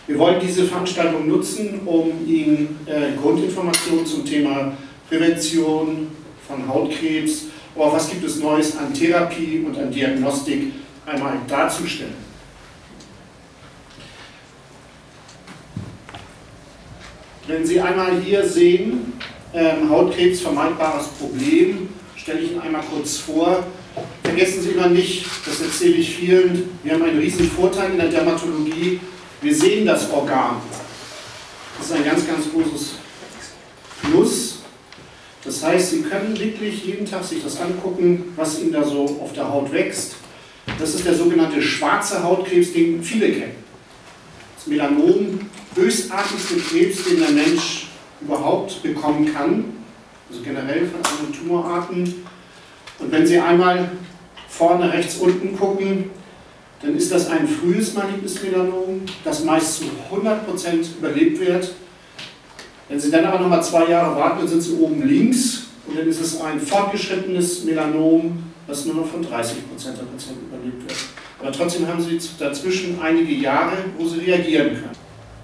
Wir wollen diese Veranstaltung nutzen, um Ihnen Grundinformationen zum Thema Prävention von Hautkrebs, aber auch was gibt es Neues an Therapie und an Diagnostik einmal darzustellen. Wenn Sie einmal hier sehen, Hautkrebs, vermeidbares Problem, stelle ich Ihnen einmal kurz vor. Vergessen Sie immer nicht, das erzähle ich vielen, wir haben einen riesigen Vorteil in der Dermatologie, wir sehen das Organ. Das ist ein ganz, ganz großes Plus. Das heißt, Sie können wirklich jeden Tag sich das angucken, was Ihnen da so auf der Haut wächst. Das ist der sogenannte schwarze Hautkrebs, den viele kennen. Das Melanom, bösartigste Krebs, den der Mensch überhaupt bekommen kann, also generell von allen Tumorarten. Und wenn Sie einmal vorne rechts unten gucken, dann ist das ein frühes malignes Melanom, das meist zu 100% überlebt wird. Wenn Sie dann aber nochmal 2 Jahre warten, dann sind Sie oben links und dann ist es ein fortgeschrittenes Melanom, das nur noch von 30% der Patienten überlebt wird. Aber trotzdem haben Sie dazwischen einige Jahre, wo Sie reagieren können.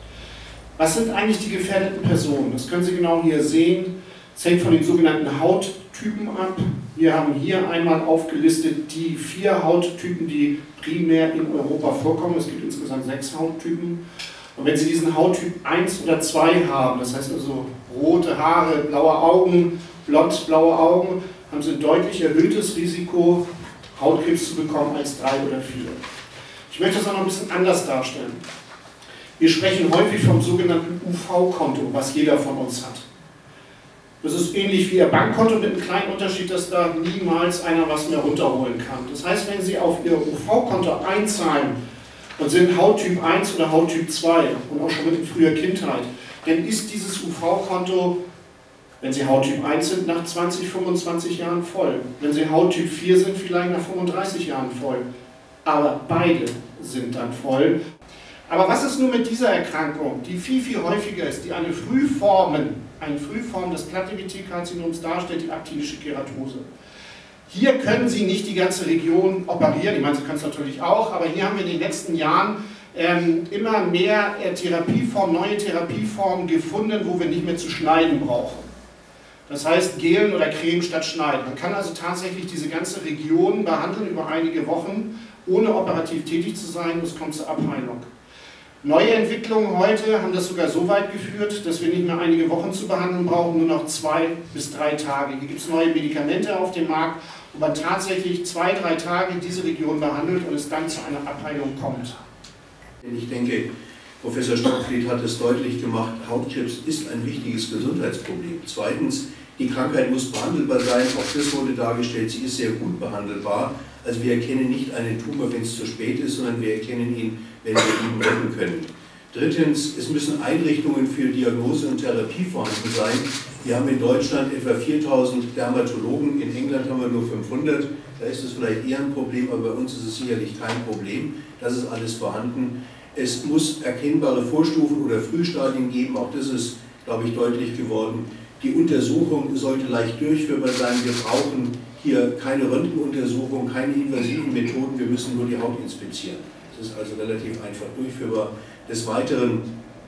Was sind eigentlich die gefährdeten Personen? Das können Sie genau hier sehen. Es hängt von den sogenannten Hauttypen ab. Wir haben hier einmal aufgelistet die 4 Hauttypen, die primär in Europa vorkommen. Es gibt insgesamt 6 Hauttypen. Und wenn Sie diesen Hauttyp 1 oder 2 haben, das heißt also rote Haare, blaue Augen, blond-blaue Augen, haben Sie ein deutlich erhöhtes Risiko, Hautkrebs zu bekommen als 3 oder 4. Ich möchte das auch noch ein bisschen anders darstellen. Wir sprechen häufig vom sogenannten UV-Konto, was jeder von uns hat. Das ist ähnlich wie Ihr Bankkonto mit einem kleinen Unterschied, dass da niemals einer was mehr runterholen kann. Das heißt, wenn Sie auf Ihr UV-Konto einzahlen und sind Hauttyp 1 oder Hauttyp 2 und auch schon mit früher Kindheit, dann ist dieses UV-Konto, wenn Sie Hauttyp 1 sind, nach 20, 25 Jahren voll. Wenn Sie Hauttyp 4 sind, vielleicht nach 35 Jahren voll. Aber beide sind dann voll. Aber was ist nun mit dieser Erkrankung, die viel, viel häufiger ist, die eine Frühform des Plattivität-Karzinoms darstellt, die aktinische Keratose? Hier können Sie nicht die ganze Region operieren, ich meine, Sie können es natürlich auch, aber hier haben wir in den letzten Jahren immer mehr neue Therapieformen gefunden, wo wir nicht mehr zu schneiden brauchen. Das heißt, gelen oder Creme statt schneiden. Man kann also tatsächlich diese ganze Region behandeln über einige Wochen, ohne operativ tätig zu sein, und es kommt zur Abheilung. Neue Entwicklungen heute haben das sogar so weit geführt, dass wir nicht mehr einige Wochen zu behandeln brauchen, nur noch 2 bis 3 Tage. Hier gibt es neue Medikamente auf dem Markt, wo man tatsächlich 2, 3 Tage diese Region behandelt und es dann zu einer Abheilung kommt. Ich denke, Professor Stockfried hat es deutlich gemacht, Hautkrebs ist ein wichtiges Gesundheitsproblem. Zweitens, die Krankheit muss behandelbar sein, auch das wurde dargestellt, sie ist sehr gut behandelbar. Also wir erkennen nicht einen Tumor, wenn es zu spät ist, sondern wir erkennen ihn, wenn wir ihn retten können. Drittens, es müssen Einrichtungen für Diagnose und Therapie vorhanden sein. Wir haben in Deutschland etwa 4000 Dermatologen, in England haben wir nur 500. Da ist es vielleicht eher ein Problem, aber bei uns ist es sicherlich kein Problem. Das ist alles vorhanden. Es muss erkennbare Vorstufen oder Frühstadien geben, auch das ist, glaube ich, deutlich geworden. Die Untersuchung sollte leicht durchführbar sein. Wir brauchen hier keine Röntgenuntersuchung, keine invasiven Methoden, wir müssen nur die Haut inspizieren. Das ist also relativ einfach durchführbar. Des Weiteren,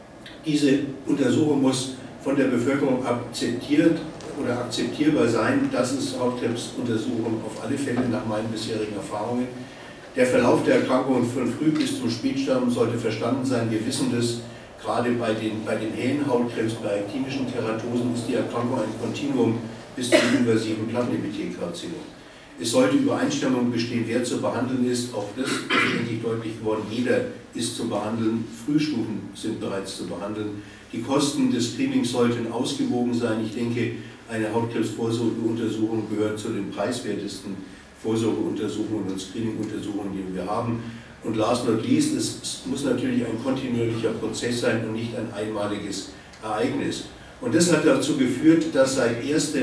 diese Untersuchung muss von der Bevölkerung akzeptiert oder akzeptierbar sein. Das ist Hautkrebsuntersuchung auf alle Fälle nach meinen bisherigen Erfahrungen. Der Verlauf der Erkrankung von früh bis zum Spätstadium sollte verstanden sein. Wir wissen das, gerade bei den hellen Hautkrebs, bei aktinischen Keratosen ist die Erkrankung ein Kontinuum bis zum invasiven Plattenepithelkarzinom. Es sollte Übereinstimmung bestehen, wer zu behandeln ist. Auch das ist, denke ich, deutlich geworden. Jeder ist zu behandeln. Frühstufen sind bereits zu behandeln. Die Kosten des Screenings sollten ausgewogen sein. Ich denke, eine Hautkrebsvorsorgeuntersuchung gehört zu den preiswertesten Vorsorgeuntersuchungen und Screeninguntersuchungen, die wir haben. Und last not least, es muss natürlich ein kontinuierlicher Prozess sein und nicht ein einmaliges Ereignis. Und das hat dazu geführt, dass seit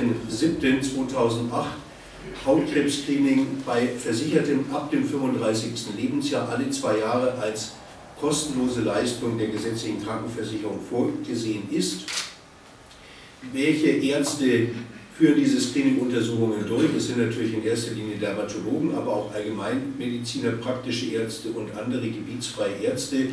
1.7.2008 Hautkrebs-Screening bei Versicherten ab dem 35. Lebensjahr alle 2 Jahre als kostenlose Leistung der gesetzlichen Krankenversicherung vorgesehen ist. Welche Ärzte führen diese Screening-Untersuchungen durch? Es sind natürlich in erster Linie Dermatologen, aber auch Allgemeinmediziner, praktische Ärzte und andere gebietsfreie Ärzte.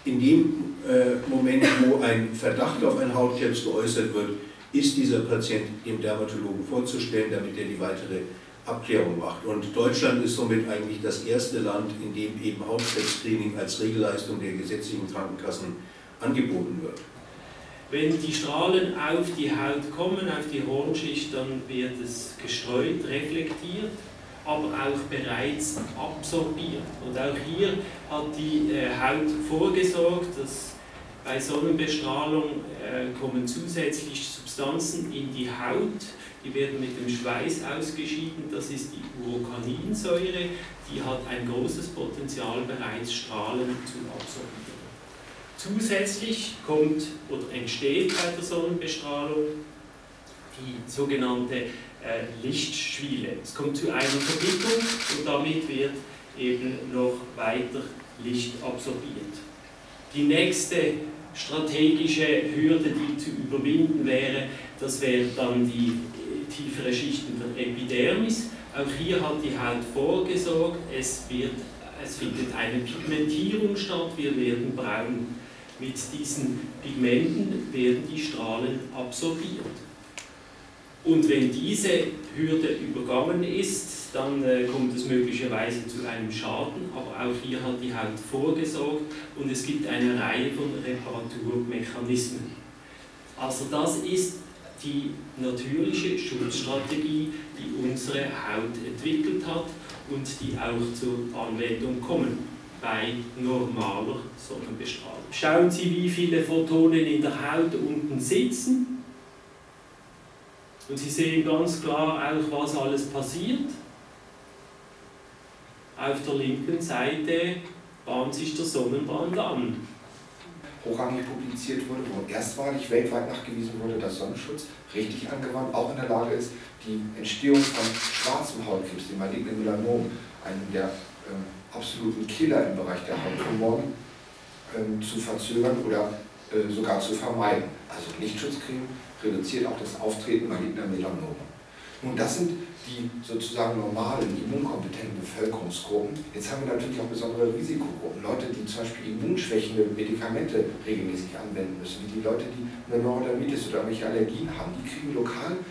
In dem Moment, wo ein Verdacht auf einen Hautkrebs geäußert wird, ist dieser Patient dem Dermatologen vorzustellen, damit er die weitere Abklärung macht. Und Deutschland ist somit eigentlich das erste Land, in dem eben Hautkrebs-Screening als Regelleistung der gesetzlichen Krankenkassen angeboten wird. Wenn die Strahlen auf die Haut kommen, auf die Hornschicht, dann wird es gestreut, reflektiert, aber auch bereits absorbiert. Und auch hier hat die Haut vorgesorgt, dass bei Sonnenbestrahlung kommen zusätzlich Substanzen in die Haut, die werden mit dem Schweiß ausgeschieden, das ist die Urocaninsäure, die hat ein großes Potenzial, bereits Strahlen zu absorbieren. Zusätzlich kommt oder entsteht bei der Sonnenbestrahlung die sogenannte Lichtschwiele. Es kommt zu einer Verdickung und damit wird eben noch weiter Licht absorbiert. Die nächste strategische Hürde, die zu überwinden wäre, das wäre dann die tiefere Schichten der Epidermis. Auch hier hat die Haut vorgesorgt, es findet eine Pigmentierung statt, wir werden braun. Mit diesen Pigmenten werden die Strahlen absorbiert. Und wenn diese Hürde übergangen ist, dann kommt es möglicherweise zu einem Schaden, aber auch hier hat die Haut vorgesorgt und es gibt eine Reihe von Reparaturmechanismen. Also das ist die natürliche Schutzstrategie, die unsere Haut entwickelt hat und die auch zur Anwendung kommen bei normaler Sonnenbestrahlung. Schauen Sie, wie viele Photonen in der Haut unten sitzen. Und Sie sehen ganz klar auch, was alles passiert. Auf der linken Seite bahnt sich der Sonnenbrand an. Hochrangig publiziert wurde, wo erstmalig weltweit nachgewiesen wurde, dass Sonnenschutz richtig angewandt auch in der Lage ist, die Entstehung von schwarzem Hautkrebs, dem malignen Melanom, einem der absoluten Killer im Bereich der Hauttumoren, zu verzögern oder sogar zu vermeiden. Also Lichtschutzcreme reduziert auch das Auftreten maligner Melanome. Nun, das sind die sozusagen normalen, immunkompetenten Bevölkerungsgruppen. Jetzt haben wir natürlich auch besondere Risikogruppen. Leute, die zum Beispiel immunschwächende Medikamente regelmäßig anwenden müssen, wie die Leute, die eine Neurodermitis oder irgendwelche Allergien haben, die kriegen lokal,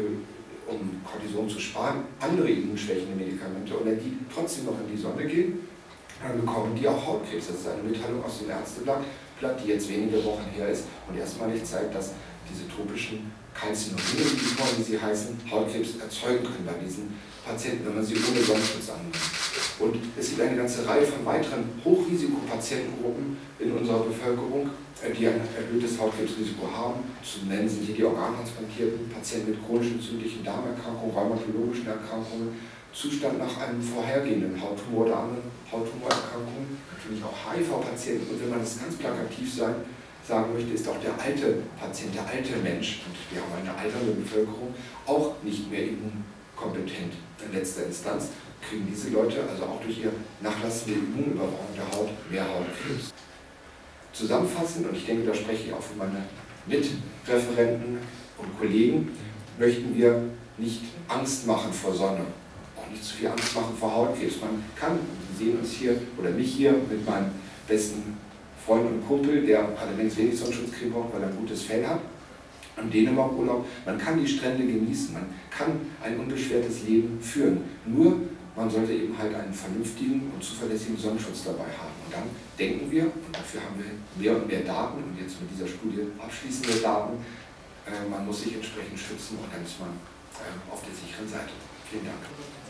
um Cortison zu sparen, andere immunschwächende Medikamente und wenn die trotzdem noch in die Sonne gehen, dann bekommen die auch Hautkrebs. Das ist eine Mitteilung aus dem Ärzteblatt, die jetzt wenige Wochen her ist und erstmalig zeigt, dass diese tropischen Calcinomine, wie sie heißen, Hautkrebs erzeugen können bei diesen Patienten, wenn man sie ohne Sonnenschutz anwendet. Und es gibt eine ganze Reihe von weiteren Hochrisikopatientengruppen in unserer Bevölkerung, die ein erhöhtes Hautkrebsrisiko haben. Zu nennen sind hier die organtransplantierten Patienten mit chronisch entzündlichen Darmerkrankungen, rheumatologischen Erkrankungen, Zustand nach einem vorhergehenden Hauttumor oder anderen Hauttumorerkrankungen, natürlich auch HIV-Patienten und wenn man das ganz plakativ sagen möchte, ist auch der alte Patient, der alte Mensch, und wir haben eine alternde Bevölkerung, auch nicht mehr immunkompetent. In letzter Instanz kriegen diese Leute also auch durch ihre nachlassende Immunüberwachung der Haut mehr Hautkrebs. Zusammenfassend, und ich denke, da spreche ich auch für meine Mitreferenten und Kollegen, möchten wir nicht Angst machen vor Sonne, auch nicht zu viel Angst machen vor Hautkrebs. Man kann, Sie sehen uns hier, oder mich hier mit meinem besten Freund und Kumpel, der allerdings wenig Sonnenschutzcreme braucht, weil er ein gutes Fell hat, im Dänemark-Urlaub. Man kann die Strände genießen, man kann ein unbeschwertes Leben führen. Nur, man sollte eben halt einen vernünftigen und zuverlässigen Sonnenschutz dabei haben. Und dann denken wir, und dafür haben wir mehr und mehr Daten, und jetzt mit dieser Studie abschließende Daten, man muss sich entsprechend schützen und dann ist man auf der sicheren Seite. Vielen Dank.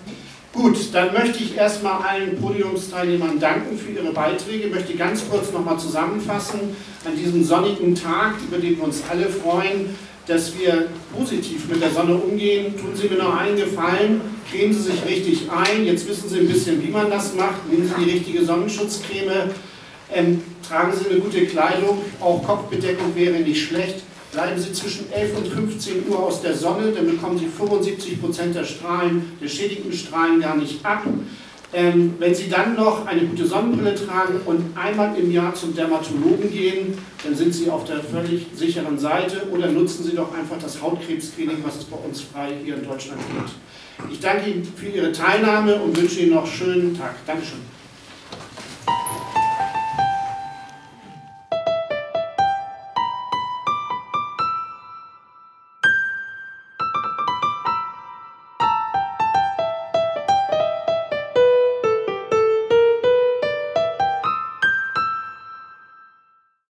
Gut, dann möchte ich erstmal allen Podiumsteilnehmern danken für ihre Beiträge. Ich möchte ganz kurz nochmal zusammenfassen, an diesem sonnigen Tag, über den wir uns alle freuen, dass wir positiv mit der Sonne umgehen. Tun Sie mir noch einen Gefallen, cremen Sie sich richtig ein. Jetzt wissen Sie ein bisschen, wie man das macht. Nehmen Sie die richtige Sonnenschutzcreme, tragen Sie eine gute Kleidung, auch Kopfbedeckung wäre nicht schlecht. Bleiben Sie zwischen 11 und 15 Uhr aus der Sonne, dann bekommen Sie 75% der Strahlen, der schädigenden Strahlen gar nicht ab. Wenn Sie dann noch eine gute Sonnenbrille tragen und einmal im Jahr zum Dermatologen gehen, dann sind Sie auf der völlig sicheren Seite oder nutzen Sie doch einfach das Hautkrebscreening, was es bei uns frei hier in Deutschland gibt. Ich danke Ihnen für Ihre Teilnahme und wünsche Ihnen noch einen schönen Tag. Dankeschön.